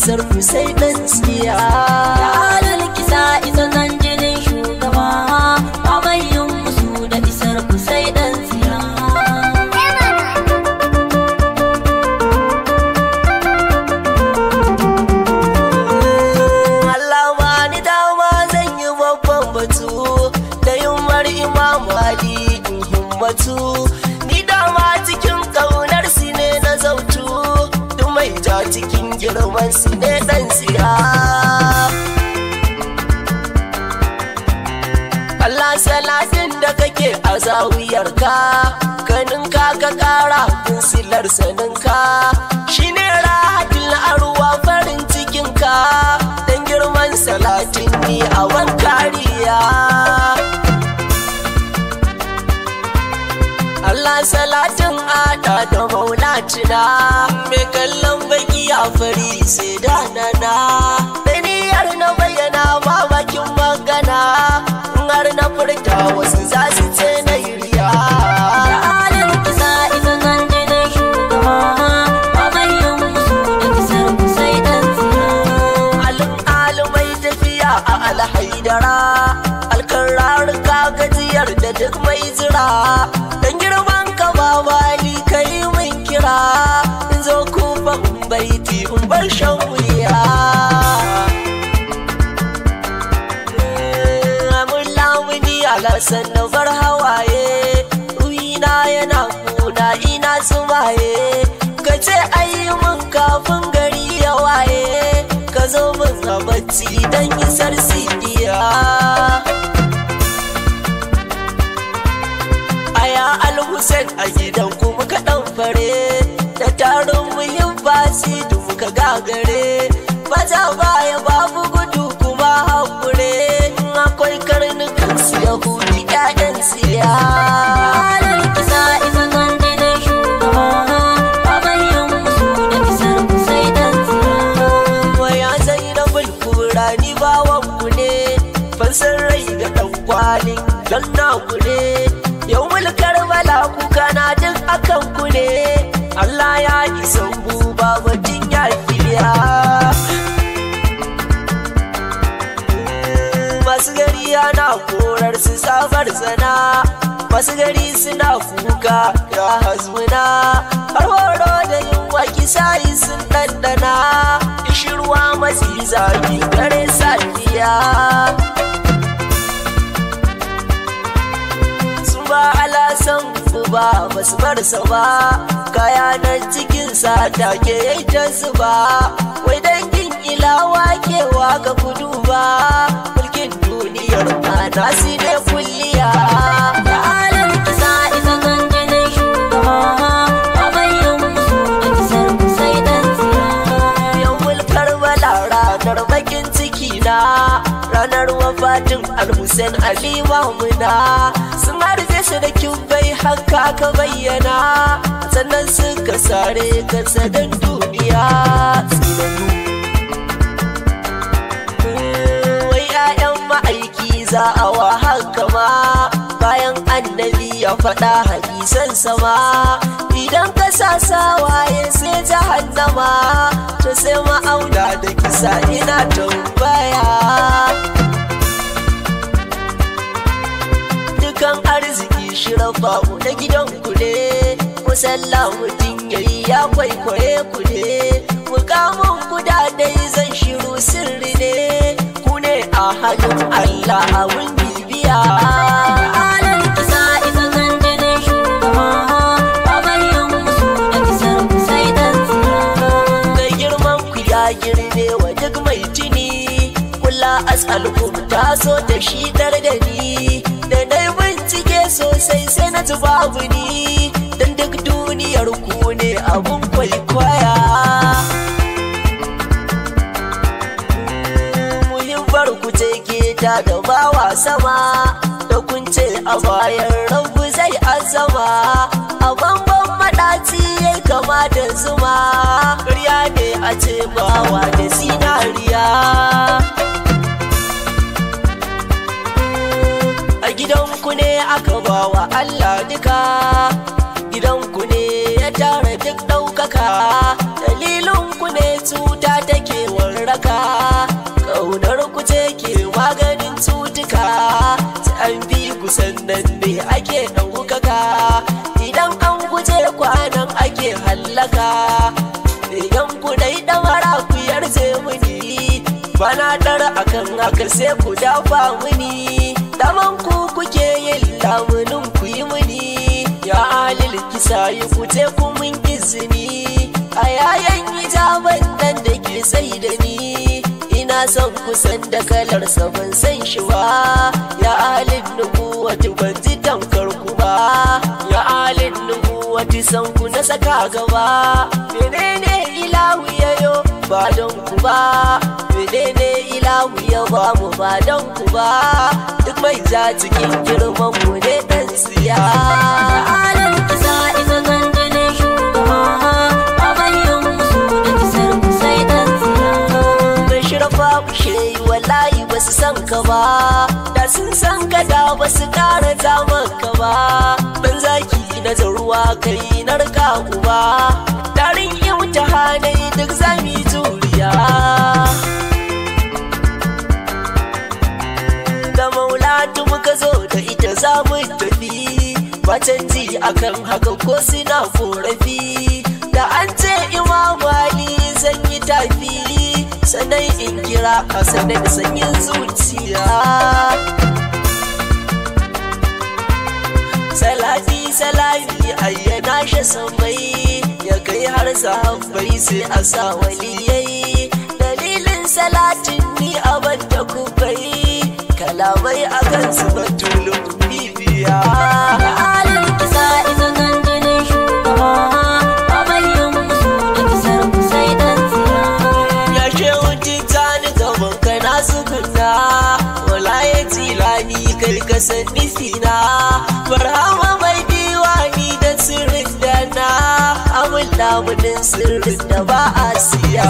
isar ku sai dan tsiya. Da alal kisa isa nan jinin shugaba, babayin musu da isar ku sai dan tsiya. Allah ba ni dama zan yi babban batu da yummar Imam Ali in himmatu. Ni dama cikin kaunar si ne na zautu, duk mai ja cikin girman si ne dan tsiya. Allah salatin da kake a zawiyarka, ganin ka ka kara kun silar saninka, shine rahatul arwa farin cikinka, dan girman salatin ni a wan kariya. Allah salatin ada da maulatina, mai kallon baki a fari sai da nana, da niyyar na bayyana ba bakin magana, har na furta wasu za su ce na yi riya. Da alal kisa isa nan jinin shugaba, babayin musu da isar ku sai dan tsiya. Alumai tafiya a alhaidara, alkarar ka gajiyar da duk mai zira, dan girman ka babali kai min kira, in zo kufa in baiti in bar shan wuya. Alasan na bar hawaye, ruina yana kuna ina tsumaye, ka ce ayi mun kafin gari ya waye, ka zo mun a bacci don isar sidiya. Aya Al-Hussein a gidan ku muka dan fare, da taron muhim basi da muka gagare, baja baya babu gudu kuma hakure, akwai karnukan su yahudi ƴaƴan siya. Alal kisa isa nan jinin shugaba, babayin musu da isar ku sai dan tsiya. Waya Zainabul Kubra ni bawan ku ne, fansar rai da ɗan kwalin don naku ne, yau mulkar bala kuka na duk akan ku ne, Allah ya isan buba batun ya fiya. Masu gari yana korar su safar sana, masu gari suna kuka ya hasmuna, har horo da yunwa kisayi sun ɗanɗana, ishirwa masu zafi dare safiya. Su ba alasan ba basu bar sa ba, kaya na cikin sa take yayi ta zuba, wai dangin ilawa kewa ga kudu ba, duniyar mana su ne kulliya. Da alal kisa isa nan jinin shugaba, babayin musu da isar ku sai dan tsiya. Yau mulkar bala ranar bakin ciki na, ranar wafatin Al-Hussein Ali Mamuna, sun harbe su da kyubai haka ka bayyana, sannan suka sare kansa don duniya tsinanu. Ma'aiki za a wa haka ma, bayan annabi ya faɗa hadisan sama, idan ka sa sawaye sai jahannama, to sai ma'auna da kisa ina tambaya. Dukan arziki shirafa na gidan ku ne, musalla mutum yayi ya kwaikwaye ku ne, mukamin ku da dai zan shiru sirri ne, a halin Allah abun bibiya. Alal kisa isa nan jinin shugaba, babayin musu da isar ku sai dan tsiya. Da girman ku ya girme wa duk mai tuni, kula as'alkum ta so da shi dar da ni, da dai bincike sosai sai na ji babu ni, dan duk duniyar ku ne abun kwaikwaya. Ku ce ke ta da bawa sama, da kun ce a bayan rabu zai azama, a banban maɗaci ya kama da zuma, ƙarya ne a ce bawa da zinariya. A gidanku ne aka bawa Allah duka, gidanku ne ya tara duk ɗaukaka, dalilinku ne cuta take wa kusan nan ne ake ɗaukaka, idan an guje kwanan ake hallaka. Idan ku dai ɗamara ku yarje muni, bana ɗara akan haka sai ku dafa muni. Daman ku kuke yin lamunin ku yi muni, ya alil kisa yi kute ku mun izini. A yayan hijaban nan da ke sai da ni, ina son kusan da kalarsa ban san shi ba. Ya alin nubuwati ban ji tamkar ku ba, ya alin nubuwati san ku na saka gaba. Menene ilahu yayo ba don ku ba, menene ilahu ya ba mu ba don ku ba. Duk mai ja cikin girman mu ne dan siya. Ya alil kisa isa ganjinin shugaba, babayyan musu da kisar ku sai dan siya. Mai shirafa kushe wallahi ba su san ka ba, da sun san ka da ba su kara zaman ka ba. Ban zaki na ruwa kai narka uba, tarin imtihanai duk zami juriya. Da maulatu muka zo da ita za mu tafi, ba canji akan haka ko suna korafi. Da an ce Imam Ali zan yi tafi, sannan in kira Hassanin sanyin zuciya. Salati salami ayyana shi samai, ya kai har sahabbai sai a sa waliyai. Dalilin salatin ni abin da kubai, kalamai a kan su batulun bibiya. Ya alil kisa isa ganjinin shugaba, babayyan musu da kisar ku sai dan siya. Ya shehu titani gaban kana sukuna, wala ya tilani kai ka san nufina. Barhama mai diwani da sirrin da na, amin lamunin sirrin da ba a siya.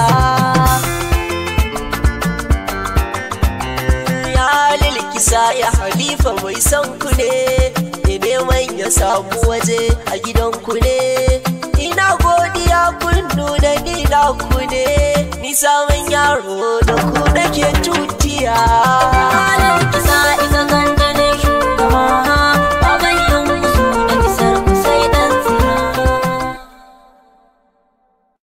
Ya lilkisa ya halifa mai son ku ne, neman ya samu waje a gidan ku ne. Ina godiya kun nuna ni na ku ne, ni samun yaro da ku nake tutiya. Ya alil kisa